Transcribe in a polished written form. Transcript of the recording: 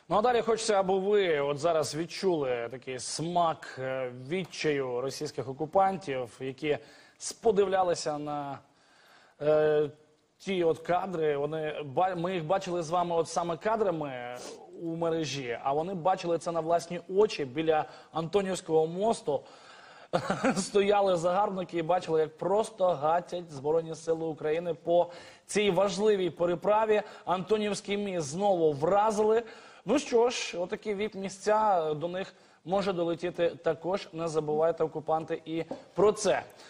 Ну а далі хочеться, аби ви от зараз відчули такий смак відчаю російських окупантів, які сподивлялися на ті от кадри. Ми їх бачили з вами от саме кадрами у мережі, а вони бачили це на власні очі біля Антонівського мосту. Стояли загарбники і бачили, як просто гатять Збройні Сили України по цій важливій переправі. Антонівський міст знову вразили. Ну що ж, отакі віп-місця, до них може долетіти також. Не забувайте, окупанти, і про це.